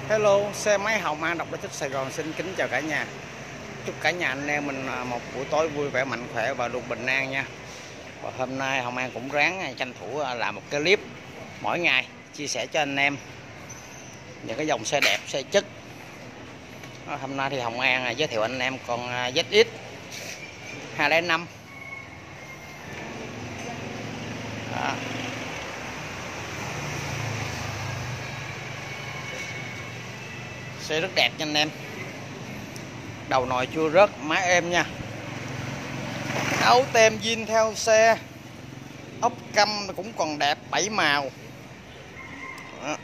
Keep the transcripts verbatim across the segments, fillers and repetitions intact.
Hello, xe máy Hồng An độc đáo chất Sài Gòn xin kính chào cả nhà. Chúc cả nhà anh em mình một buổi tối vui vẻ, mạnh khỏe và luôn bình an nha. Và hôm nay Hồng An cũng ráng tranh thủ làm một cái clip mỗi ngày chia sẻ cho anh em những cái dòng xe đẹp, xe chất. Hôm nay thì Hồng An giới thiệu anh em con Z X hai không năm. Đó. Xe rất đẹp nha anh em. Đầu nồi chưa rớt, máy êm nha. Áo tem zin theo xe, ốc căm cũng còn đẹp, bảy màu. Đó.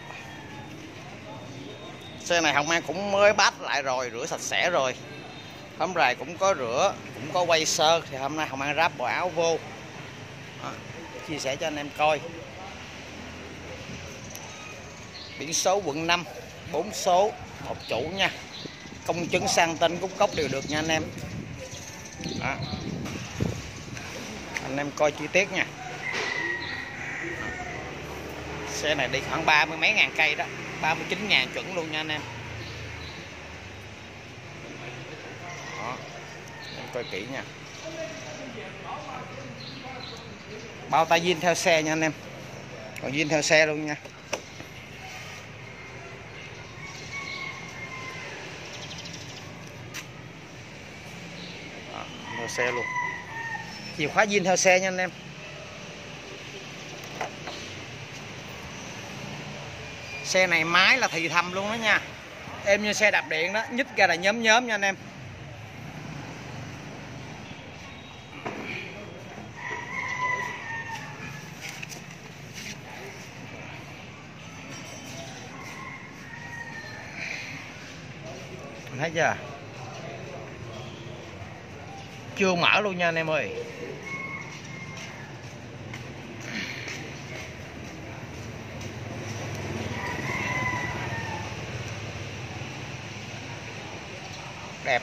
Xe này Hồng An cũng mới bắt lại rồi, rửa sạch sẽ rồi. Hôm rày cũng có rửa, cũng có quay sơ. Thì hôm nay Hồng An ráp bộ áo vô. Đó. Chia sẻ cho anh em coi. Biển số quận năm, bốn số, một chủ nha. Công chứng sang tên cúc cốc đều được nha anh em. Đó. Anh em coi chi tiết nha. Xe này đi khoảng ba mươi mấy ngàn cây đó, ba mươi chín ngàn chuẩn luôn nha anh em. Đó. Em coi kỹ nha. Bao tay zin theo xe nha anh em. Còn zin theo xe luôn nha. Đó, theo xe luôn. Chìa khóa zin theo xe nha anh em. Xe này máy là thì thầm luôn đó nha. Êm như xe đạp điện đó, nhích ra là nhóm nhóm nha anh em. Thấy chưa? Chưa mở luôn nha anh em ơi. Đẹp.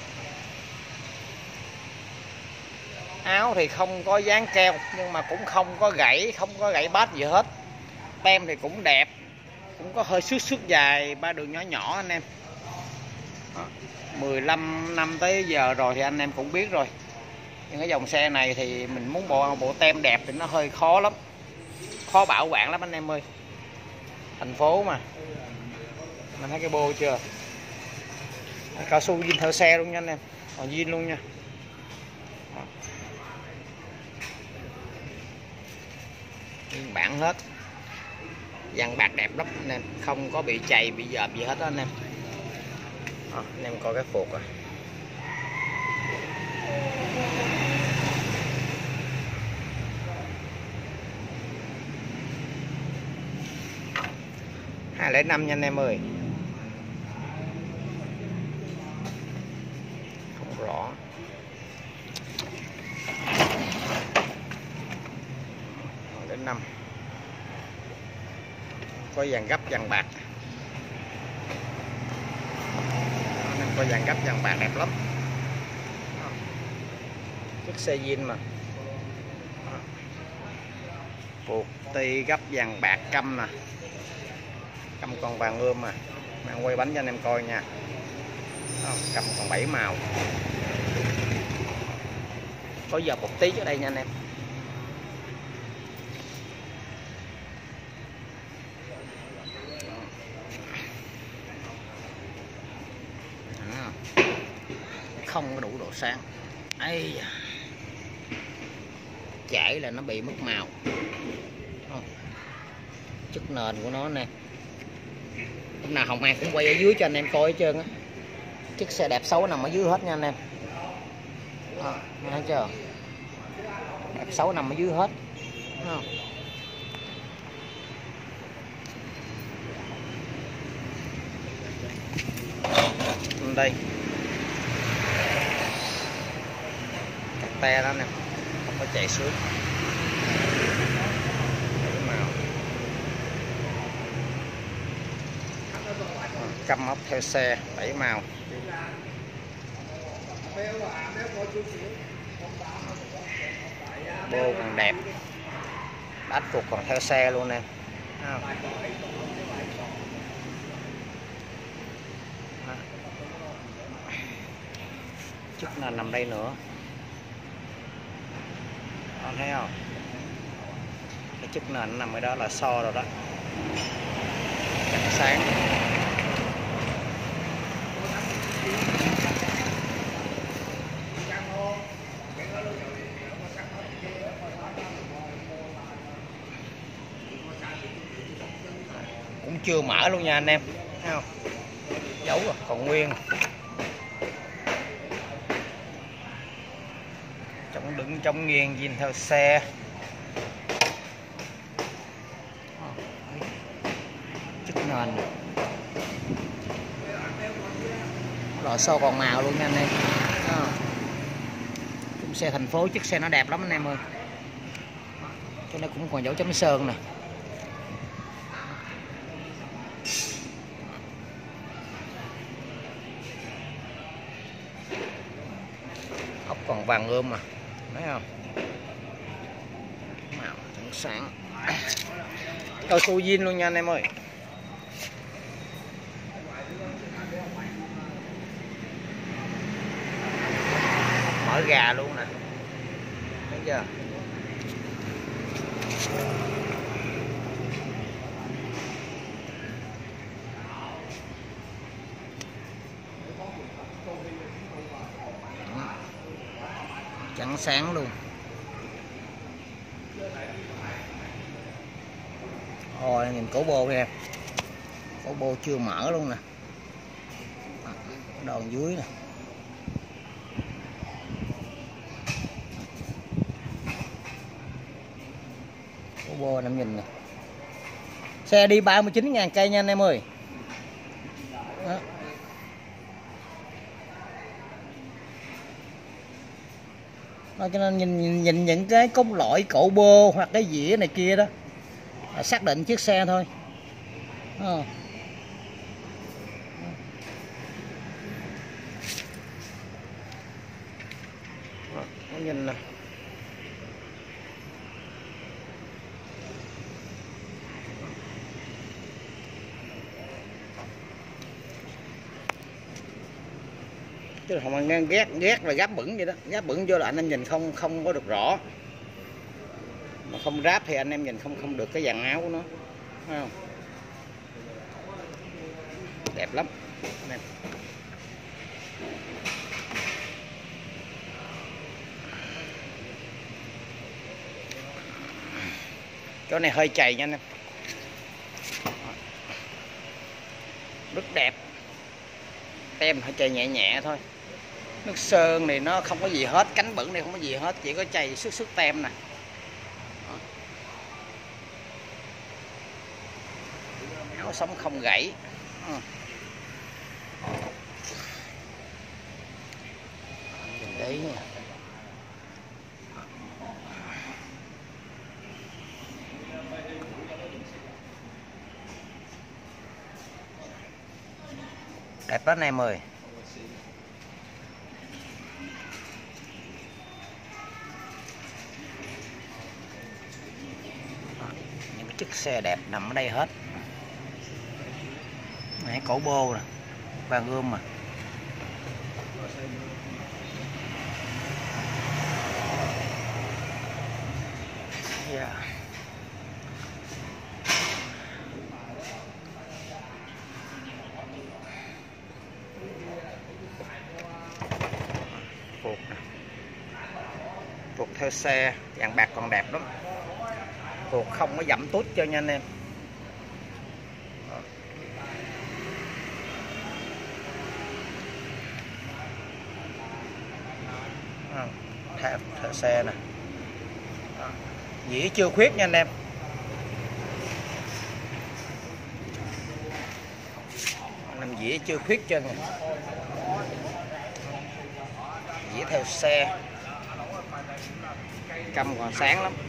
Áo thì không có dán keo nhưng mà cũng không có gãy, không có gãy bát gì hết. Tem thì cũng đẹp, cũng có hơi xước xước dài, ba đường nhỏ nhỏ anh em. Đó. mười lăm năm tới giờ rồi thì anh em cũng biết rồi. Nhưng cái dòng xe này thì mình muốn bộ bộ tem đẹp thì nó hơi khó lắm, khó bảo quản lắm anh em ơi. Thành phố mà. Mình thấy cái bô chưa? Cao su zin theo xe luôn nha anh em, còn zin luôn nha. Đó. Nguyên bản hết, dàn bạc đẹp lắm anh em, không có bị chày bị dợp gì hết đó anh em. Đó, anh em coi cái phuộc rồi. hai không năm nha anh em ơi. Không rõ. Đến năm. Có dàn gấp dàn bạc. Anh em coi dàn gấp dàn bạc đẹp lắm. Chiếc xe zin mà. Phuộc ti gấp dàn bạc căm nè. Căm còn vàng ươm mà. Mang quay bánh cho anh em coi nha. Căm còn bảy màu. Có giờ một tí ở đây nha anh em. Không có đủ độ sáng. Ây, chảy là nó bị mất màu. Chất nền của nó nè. Hôm nào Hồng An cũng quay ở dưới cho anh em coi hết trơn á. Chiếc xe đẹp xấu nằm ở dưới hết nha anh em. Đó, thấy chưa? Đẹp xấu nằm ở dưới hết. Đó. Đây. Cắt te đó nè, không có chạy xuống. Căm ốc theo xe, bảy màu. Bô còn đẹp, bát phục còn theo xe luôn nè. chức nền nằm đây nữa. Con thấy không? Cái chức nền nằm ở đó là so rồi đó. Chắc sáng. Cũng chưa mở luôn nha anh em. Thấy không? Dấu rồi, còn nguyên. Chống đứng chống nghiêng zin theo xe. Chức nền. Lò xo còn màu luôn nha anh em. Cũng xe thành phố, chiếc xe nó đẹp lắm anh em ơi. Cho nên cũng còn dấu chấm sơn nè. Ốc còn vàng ươm mà, thấy không? Màu trắng sáng. Cao su zin luôn nha anh em ơi. Mở gà luôn nè. Thấy chưa? Trắng sáng luôn. Rồi nhìn cổ bô em. Cổ bô chưa mở luôn nè. Đòn dưới nè. Cổ bô anh em nhìn nè. Xe đi ba mươi chín ngàn cây nha anh em ơi. Đó. Đó, cho nên nhìn, nhìn nhìn những cái cốt lõi cổ bô hoặc cái dĩa này kia đó là xác định chiếc xe thôi. À. Đó, nhìn nè. Chứ không ăn ghét ghét là gáp bẩn vậy đó, gáp bẩn vô là anh em nhìn không không có được rõ, mà không ráp thì anh em nhìn không không được cái dàn áo của nó, thấy không? Đẹp lắm anh em. Chỗ này hơi chày nha anh em, rất đẹp, tem hơi chày nhẹ nhẹ thôi. Nước sơn này nó không có gì hết, cánh bẩn này không có gì hết, chỉ có chày sức sức tem nè. Áo sống không gãy. Nhìn đấy nha. Đẹp lắm anh em ơi. Những chiếc xe đẹp nằm ở đây hết. Này cổ bô nè, vàng ươm mà. Yeah. Phuộc nè. Phuộc theo xe, dàn bạc còn đẹp lắm. Phuộc không có dẫm tút cho nha anh em. Theo, theo xe nè. Dĩ chưa khuyết nha anh em. Nằm dĩ chưa khuyết chân. Dĩ theo xe. Cầm còn sáng lắm.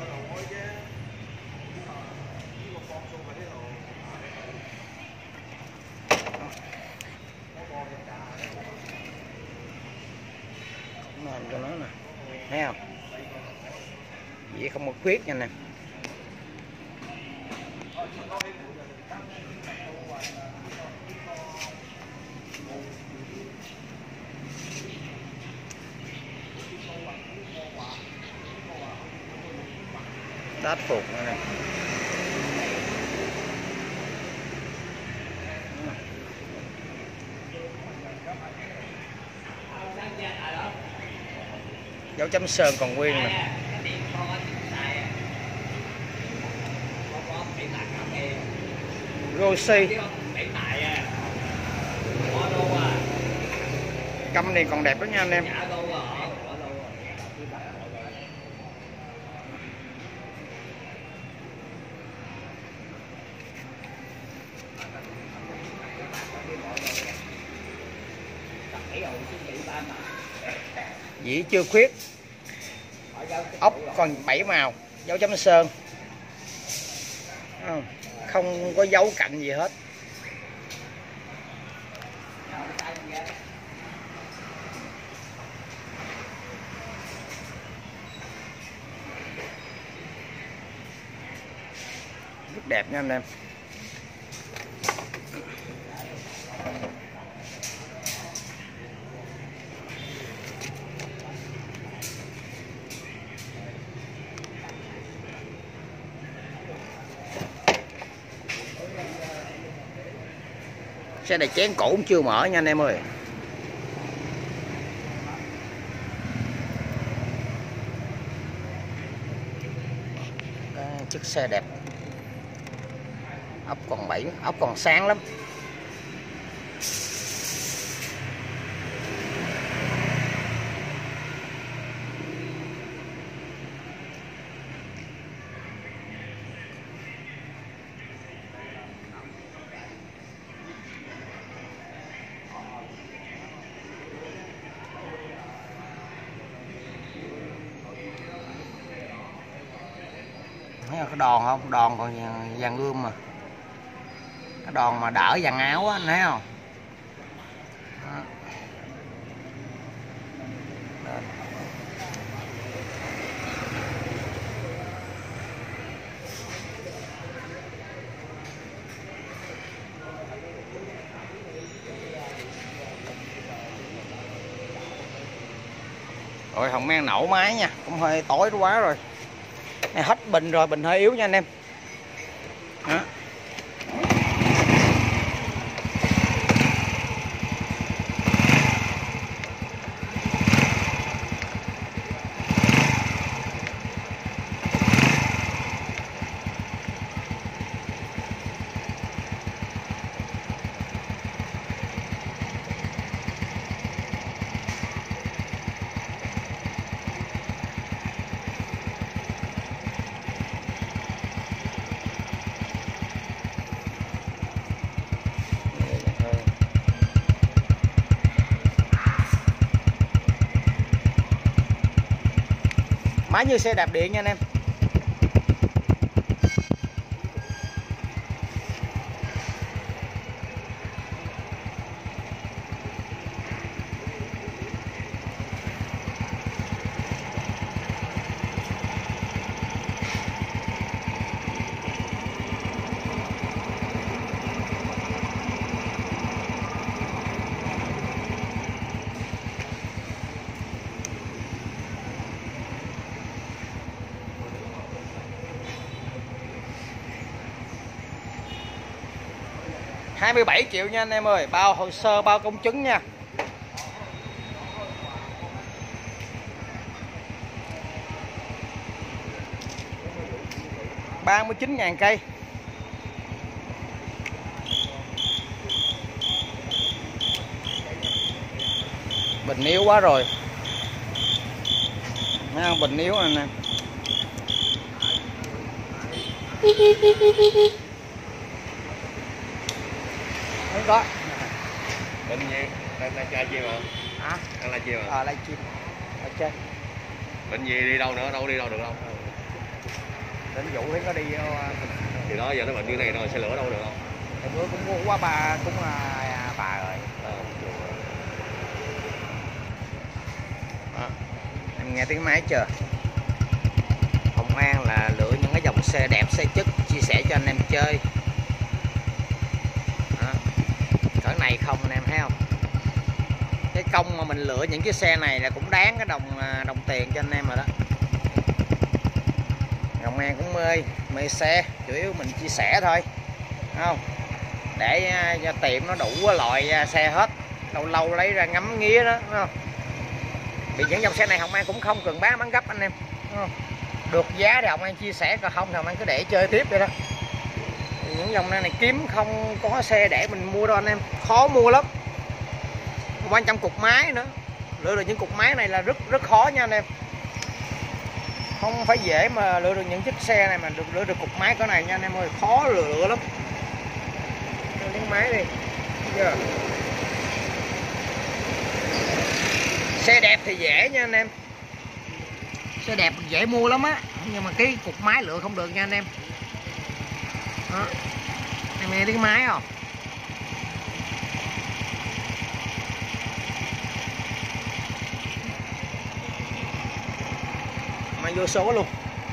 Nền cho nó nè, thấy không? Dĩ không có khuyết nha nè. Tát phục này. Dấu chấm sơn còn nguyên nè. Rossi. Căm này còn đẹp đó nha anh em. Dĩ chưa khuyết, ốc còn bảy màu, dấu chấm sơn, không có dấu cạnh gì hết. Rất đẹp nha anh em. Xe này chén cổ cũng chưa mở nha anh em ơi. Cái chiếc xe đẹp. Ốc còn bảy, ốc còn sáng lắm. Thấy cái đòn không? Đòn còn vàng gươm mà. Cái đòn mà đỡ vàng áo á, anh thấy không? Đó. Rồi không mang nổ máy nha, cũng hơi tối quá rồi. Này hết bình rồi, bình hơi yếu nha anh em. Đó. Máy như xe đạp điện nha anh em. hai mươi bảy triệu nha anh em ơi, bao hồ sơ, bao công chứng nha. ba mươi chín ngàn cây. Bình yếu quá rồi. Thấy không? Bình yếu này nè. Không có. Bình gì? Đang đang chơi chim hả? Hả? Đang live chim hả? Ờ, live chim. Ở trên. Bình gì đi đâu nữa? Đâu đi đâu được đâu. Đến vụ thấy có đi vô. Thì đó giờ nó bệnh như này rồi, xe lửa đâu được đâu. Thì bữa cũng mua quá bà, cũng là bà rồi. À, Đó. Em nghe tiếng máy chưa? Hồng An là lựa những cái dòng xe đẹp, xe chất, chia sẻ cho anh em chơi. Đó. Cỡ này không anh em thấy không? Cái công mà mình lựa những cái xe này là cũng đáng cái đồng đồng tiền cho anh em rồi đó. Hồng An cũng mê mê xe, chủ yếu mình chia sẻ thôi, không để cho tiệm nó đủ loại xe hết, lâu lâu lấy ra ngắm nghía đó, đúng không? Vì những dòng xe này Hồng An cũng không cần bán bán gấp anh em, đúng không? Được giá thì Hồng An chia sẻ, còn không thì Hồng An cứ để chơi tiếp vậy đó. Những dòng này, này kiếm không có xe để mình mua đâu anh em, khó mua lắm. Quan trọng cục máy nữa, lựa được những cục máy này là rất rất khó nha anh em, không phải dễ mà lựa được những chiếc xe này mà được lựa được cục máy cái này nha anh em ơi, khó lựa lắm. Tiếng máy đi. Giờ. Xe đẹp thì dễ nha anh em, xe đẹp dễ mua lắm á, nhưng mà cái cục máy lựa không được nha anh em. Đó. Em nghe tiếng máy không? Mà vô số luôn.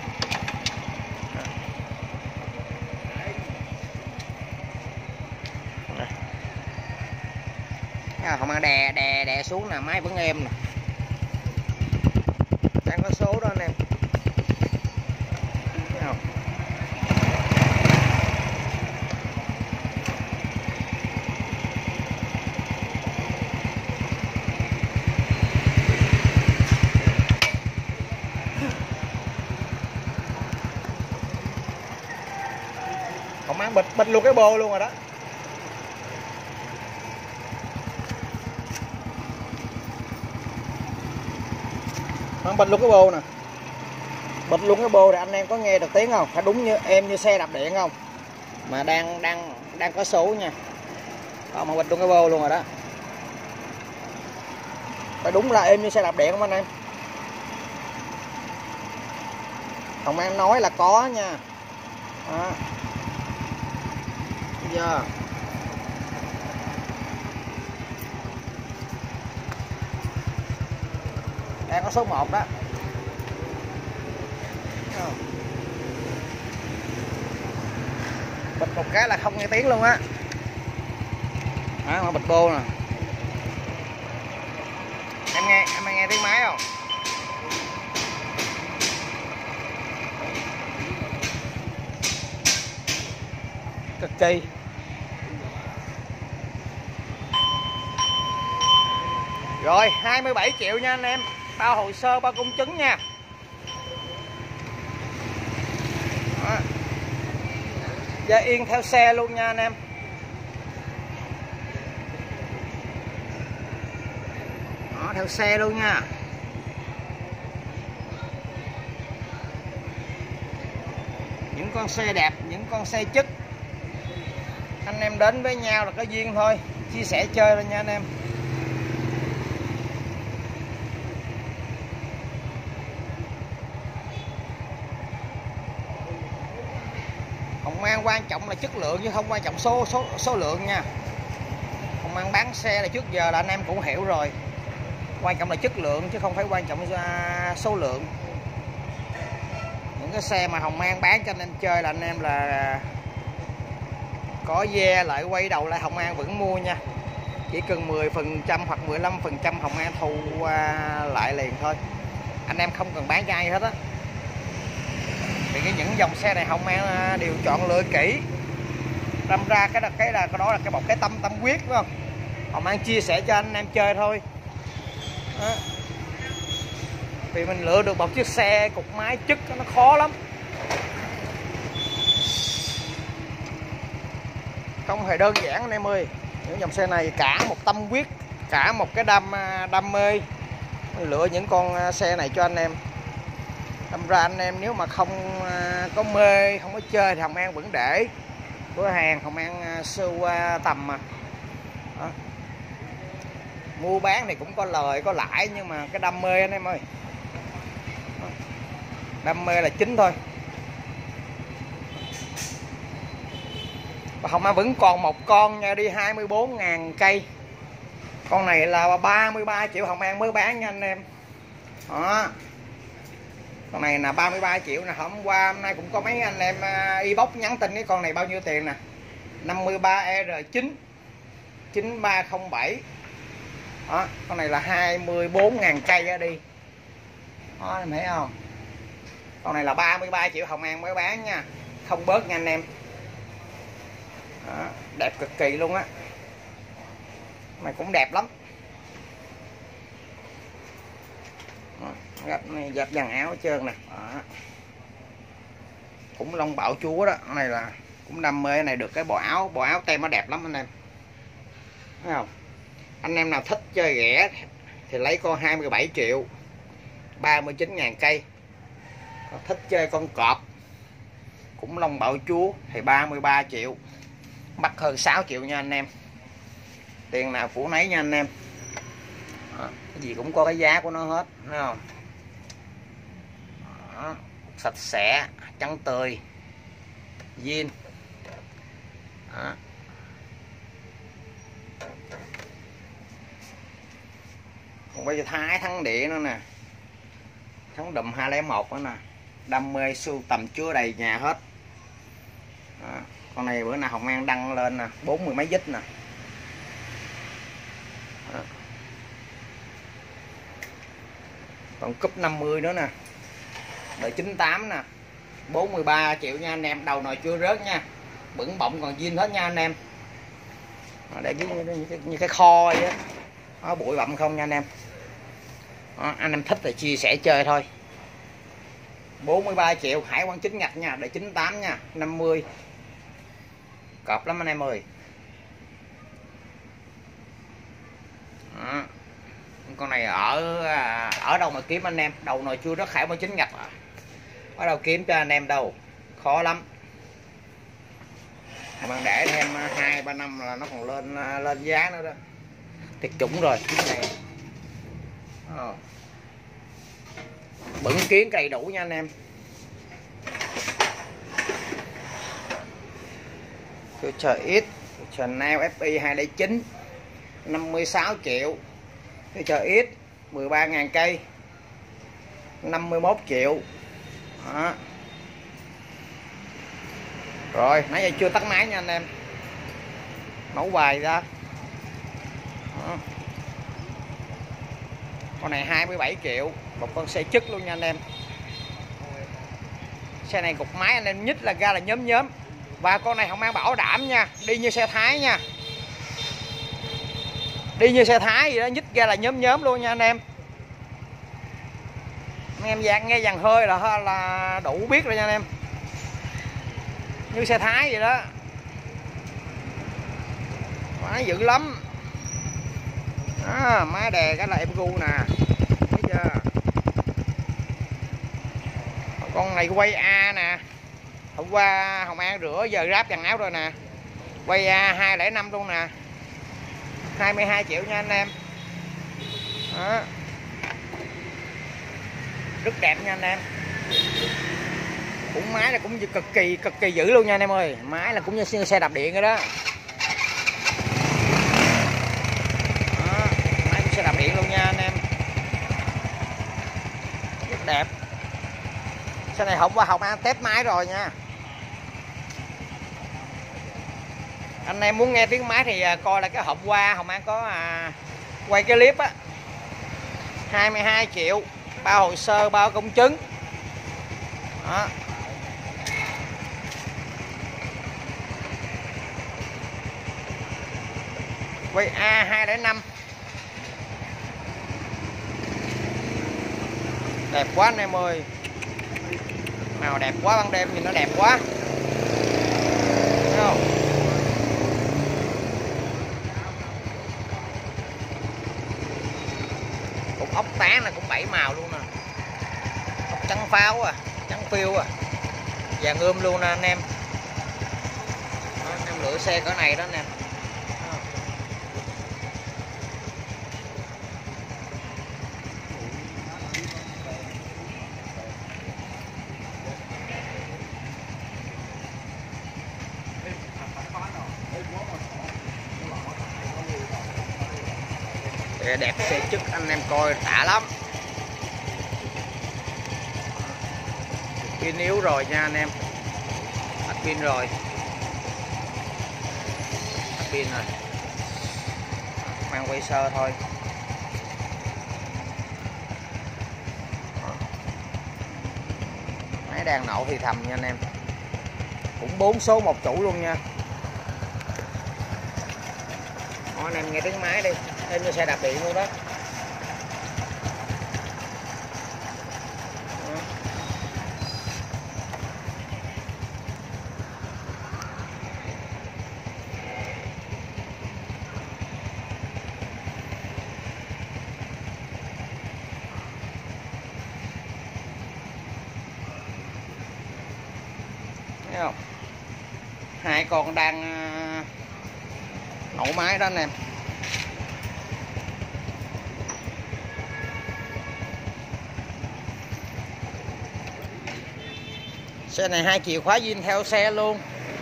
Không ăn đè đè đè xuống là máy vẫn êm nè, đang có số đó anh em. Không. Không ăn bịch bịch luôn cái bô luôn rồi đó. Không bịch luôn cái bô nè, bịch luôn cái bô, thì anh em có nghe được tiếng không? Phải đúng như em như xe đạp điện không? Mà đang đang đang có số nha. Đó, mà bịch luôn cái bô luôn rồi đó. Phải đúng là em như xe đạp điện không anh em? Hồng An nói là có nha. Đó. Giờ đang có số một đó. Bịch một cái là không nghe tiếng luôn á. Đó, mà bịch bô nè. Em nghe, em nghe tiếng máy không? Cực kỳ. Rồi, hai mươi bảy triệu nha anh em, bao hồ sơ, bao công chứng nha. Đó. Giờ yên theo xe luôn nha anh em. Đó, theo xe luôn nha. Những con xe đẹp, những con xe chất, anh em đến với nhau là có duyên thôi, chia sẻ chơi thôi nha anh em. Hồng An quan trọng là chất lượng chứ không quan trọng số số số lượng nha. Hồng An bán xe là trước giờ là anh em cũng hiểu rồi, quan trọng là chất lượng chứ không phải quan trọng số lượng. Những cái xe mà Hồng An bán cho anh em chơi là anh em là có ve lại quay đầu lại Hồng An vẫn mua nha, chỉ cần mười phần trăm hoặc mười lăm phần trăm Hồng An thu lại liền thôi, anh em không cần bán cho ai hết á. Vì cái những dòng xe này Hồng An đều chọn lựa kỹ, đâm ra cái đó cái là cái đó là cái một cái tâm tâm huyết, phải không? Hồng An chia sẻ cho anh em chơi thôi. Đó. Vì mình lựa được một chiếc xe cục máy chất nó khó lắm, không hề đơn giản anh em ơi. Những dòng xe này cả một tâm huyết, cả một cái đam đam mê lựa những con xe này cho anh em. Đâm ra anh em nếu mà không có mê, không có chơi thì Hồng An vẫn để cửa hàng Hồng An sưu tầm mà. Đó. Mua bán thì cũng có lời có lãi, nhưng mà cái đam mê anh em ơi, đam mê là chính thôi. Và Hồng An vẫn còn một con nha, đi hai mươi bốn ngàn cây. Con này là ba mươi ba triệu Hồng An mới bán nha anh em. Đó. Con này là ba mươi ba triệu nè. Hôm qua hôm nay cũng có mấy anh em inbox nhắn tin cái con này bao nhiêu tiền nè. năm mươi ba R chín chín ba không bảy. Đó, con này là hai mươi bốn ngàn cây ra đi. Đó, em thấy không? Con này là ba mươi ba triệu Hồng An mới bán nha, không bớt nha anh em. Đó, đẹp cực kỳ luôn á, mày cũng đẹp lắm. Đó, gấp này gấp dàn áo hết trơn nè. Đó, cũng lông bạo chúa đó. Cái này là cũng đam mê này, được cái bộ áo, bộ áo tem nó đẹp lắm anh em, thấy không? Anh em nào thích chơi ghẻ thì lấy con hai mươi bảy triệu, ba mươi chín ngàn cây. Còn thích chơi con cọp cũng lông bạo chúa thì ba mươi ba triệu, mắc hơn sáu triệu nha anh em. Tiền nào của nấy nha anh em. Đó, cái gì cũng có cái giá của nó hết, thấy không? Đó, sạch sẽ, trắng tươi, zin. Đó. Còn bây giờ Thái thắng địa nữa nè, thắng đùm hai không một nữa nè, đam mê sưu tầm chứa đầy nhà hết. Đó. Con này bữa nào Hồng An đăng lên nè, bốn mươi mấy dít nè. Đó. Còn cúp năm mươi nữa nè, đời chín tám nè, bốn mươi ba triệu nha anh em, đầu nồi chưa rớt nha, bửng bọng còn zin hết nha anh em. Đó, để cái, như, cái, như cái kho vậy á, có bụi bặm không nha anh em. Đó, anh em thích thì chia sẻ chơi thôi. Bốn mươi ba triệu hải quan chính ngạch nha, đời chín tám nha, năm mươi. Cọp lắm anh em ơi. Đó. Con này ở ở đâu mà kiếm anh em, đầu nồi chưa rất hải quan chính ngạch à. Ở đâu kiếm cho anh em đâu, khó lắm. Mà để thêm hai ba năm là nó còn lên lên giá nữa đó. Thiệt chủng rồi cái này. Ờ. Bửng kiến đầy đủ nha anh em. Future X, Chanel ép i hai không chín, năm mươi sáu triệu. Future X mười ba ngàn cây, năm mươi mốt triệu. Đó. Rồi, nãy giờ chưa tắt máy nha anh em. Nấu bài ra. Đó. Con này hai mươi bảy triệu, một con xe chất luôn nha anh em. Xe này cục máy anh em nhích là ra là nhóm nhóm. Và con này không mang bảo đảm nha, đi như xe Thái nha. Đi như xe Thái gì đó, nhích ra là nhóm nhóm luôn nha anh em. Anh em dàn nghe dàn hơi là là đủ biết rồi nha anh em. Như xe Thái vậy đó. Máy dữ lắm. Đó, máy đè cái là em gu nè. Thấy chưa? Con này quay A nè. Hôm qua Hồng An rửa giờ ráp dàn áo rồi nè. Quay A hai không năm luôn nè, hai mươi hai triệu nha anh em. Đó. Rất đẹp nha anh em. Cũng máy là cũng cực kỳ cực kỳ dữ luôn nha anh em ơi. Máy là cũng như xe đạp điện rồi đó. Đó, máy cũng xe đạp điện luôn nha anh em. Rất đẹp. Xe này hôm qua Hồng An test máy rồi nha. Anh em muốn nghe tiếng máy thì coi là cái hôm qua Hồng An có à, quay cái clip á. hai mươi hai triệu, bao hồ sơ, bao công chứng. Đó. Quay A hai không năm. Đẹp quá anh em ơi. Màu đẹp quá, ban đêm nhìn nó đẹp quá. Thấy không? Cục ốc tán là cũng bảy màu luôn nè. Ốc trắng pháo à, trắng phiêu à. Vàng ươm luôn nè anh em. Đó, anh em lựa xe cỡ này đó anh em. Đẹp xe chức anh em coi đã lắm. Pin yếu rồi nha anh em, hết pin rồi, hết pin rồi, mang quay sơ thôi. đàn nậu thì thầm nha anh em, cũng bốn số một chủ luôn nha. Đó, anh em nghe tiếng máy đi, thêm như xe đạp điện luôn đó. Thấy không? Hai con đang nổ máy đó anh em. Xe này hai chìa khóa zin theo xe luôn.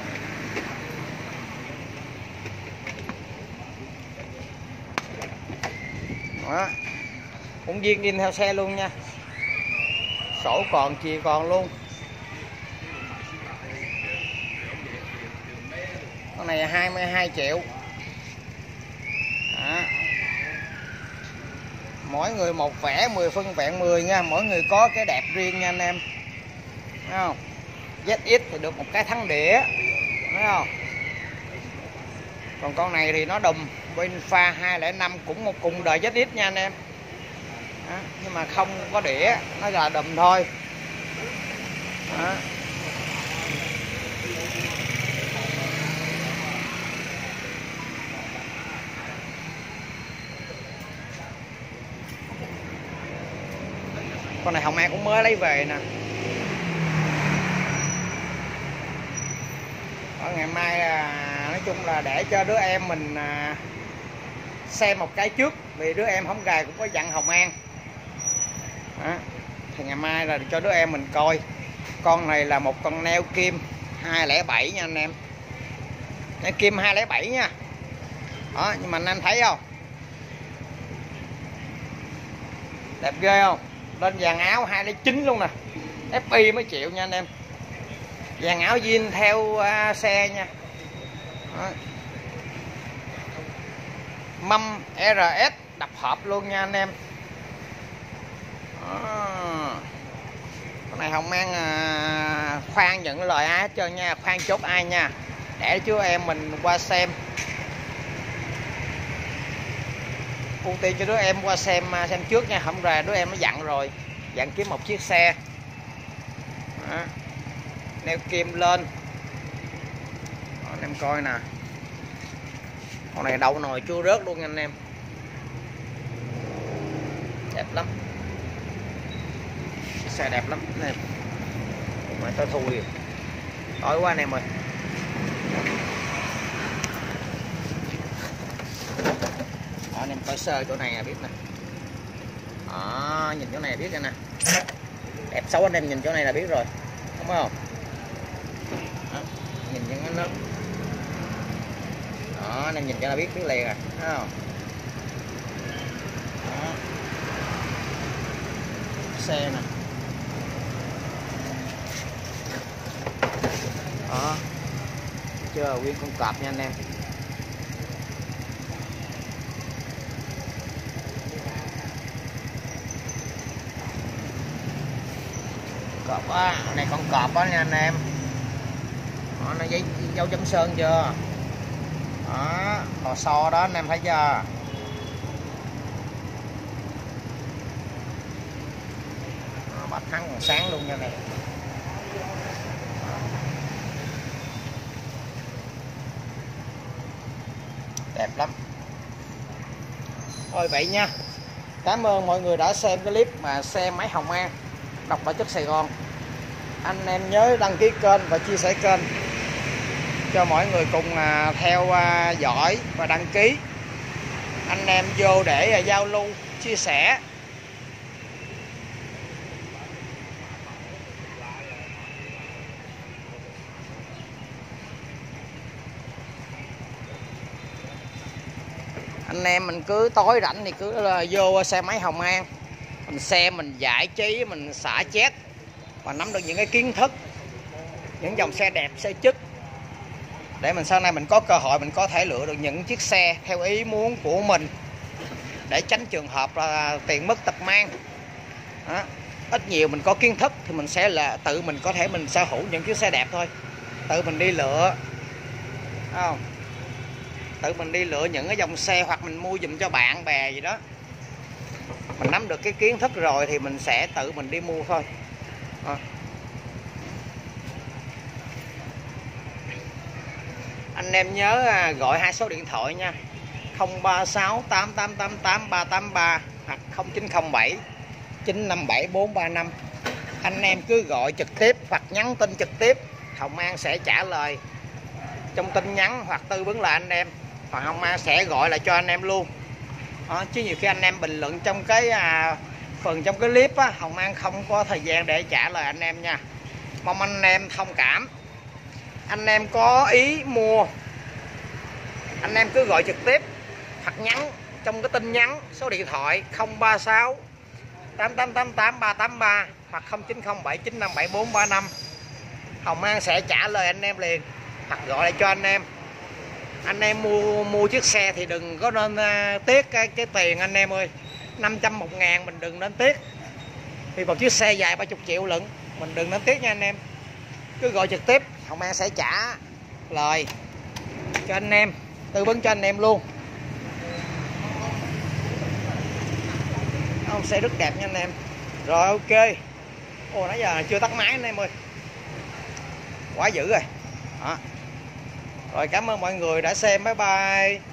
Đó. Cũng zin zin theo xe luôn nha. Sổ còn, chìa còn luôn. Con này hai mươi hai triệu. Đó. Mỗi người một vẽ, mười phân vẹn mười nha. Mỗi người có cái đẹp riêng nha anh em. Thấy không? Z X thì được một cái thắng đĩa. Thấy không? Còn con này thì nó đùm. Bên pha hai không năm cũng một cùng đời Z X nha anh em. Đó. Nhưng mà không có đĩa, nó là đùm thôi. Đó. Con này Hồng An cũng mới lấy về nè. Ở ngày mai là nói chung là để cho đứa em mình xem một cái trước, vì đứa em không gài cũng có dặn Hồng An. Đó. Thì ngày mai là cho đứa em mình coi. Con này là một con neo kim hai không bảy nha anh em. Neo kim hai không bảy nha. Đó, nhưng mà anh thấy không? Đẹp ghê không? Lên dàn áo hai không chín luôn nè. ép i mới chịu nha anh em. Dàn áo zin theo uh, xe nha. Đó. Mâm rờ ét đập hộp luôn nha anh em. Đó. Con này Hồng An à, khoan nhận lời ai hết trơn nha, khoan chốt ai nha, để chú em mình qua xem, ưu tiên cho đứa em qua xem xem trước nha. Không ra đứa em nó dặn rồi, dặn kiếm một chiếc xe. Đó. Neo kim lên. Đó, anh em coi nè, con này đậu nồi chưa rớt luôn nha anh em, đẹp lắm, xe đẹp lắm anh em. Mà tao thui tối quá anh em ơi. Đó, anh em coi sơ chỗ này là biết nè. Đó, nhìn chỗ này là biết rồi nè, đẹp xấu anh em nhìn chỗ này là biết rồi, đúng không? Đó, nhìn những nó, đó anh em nhìn cho là biết biết liền à, thấy không? Đó. Xe nè. Đó. Chưa nguyên con cọp nha anh em. Cọp á, này con cọp á nha anh em. Đó, nó giấy dấu chấm sơn chưa? Đó, lò xo đó anh em thấy chưa? Bạch thắng còn sáng luôn nha này. Đẹp lắm. Thôi vậy nha. Cảm ơn mọi người đã xem cái clip mà xe máy Hồng An độc bản chất Sài Gòn. Anh em nhớ đăng ký kênh và chia sẻ kênh cho mọi người cùng theo dõi và đăng ký. Anh em vô để giao lưu, chia sẻ. Anh em mình cứ tối rảnh thì cứ là vô xe máy Hồng An, mình xem, mình giải trí, mình xả chết và nắm được những cái kiến thức, những dòng xe đẹp, xe chất, để mình sau này mình có cơ hội mình có thể lựa được những chiếc xe theo ý muốn của mình, để tránh trường hợp là tiền mất tật mang. Đó. ít nhiều mình có kiến thức thì mình sẽ là tự mình có thể mình sở hữu những chiếc xe đẹp thôi, tự mình đi lựa, không? Tự mình đi lựa những cái dòng xe hoặc mình mua giùm cho bạn bè gì đó. Mình nắm được cái kiến thức rồi thì mình sẽ tự mình đi mua thôi. À. Anh em nhớ gọi hai số điện thoại nha, không ba sáu tám tám tám tám ba tám ba hoặc không chín không bảy chín năm bảy bốn ba năm. Anh em cứ gọi trực tiếp hoặc nhắn tin trực tiếp, Hồng An sẽ trả lời trong tin nhắn hoặc tư vấn lại anh em, hoặc Hồng An sẽ gọi lại cho anh em luôn. Đó, chứ nhiều khi anh em bình luận trong cái à, phần trong cái clip á, Hồng An không có thời gian để trả lời anh em nha. Mong anh em thông cảm. Anh em có ý mua, anh em cứ gọi trực tiếp hoặc nhắn trong cái tin nhắn số điện thoại không ba sáu tám tám tám tám ba tám ba hoặc không chín không bảy chín năm bảy bốn ba năm. Hồng An sẽ trả lời anh em liền hoặc gọi lại cho anh em. Anh em mua mua chiếc xe thì đừng có nên uh, tiếc cái, cái tiền anh em ơi. Năm trăm một ngàn mình đừng nên tiếc. Vì một chiếc xe dài ba mươi triệu lận, mình đừng nên tiếc nha anh em. Cứ gọi trực tiếp, Hồng An sẽ trả lời cho anh em, tư vấn cho anh em luôn. Ông xe rất đẹp nha anh em. Rồi ok. Ồ nãy giờ chưa tắt máy anh em ơi, quá dữ rồi. Đó. Rồi cảm ơn mọi người đã xem, bye bye.